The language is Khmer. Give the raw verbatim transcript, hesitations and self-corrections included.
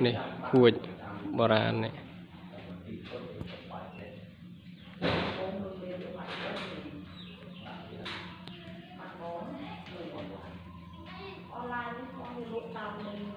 นี่ขวดโบราณนี่ออนไลน์ที่เขามีลูกตามเลย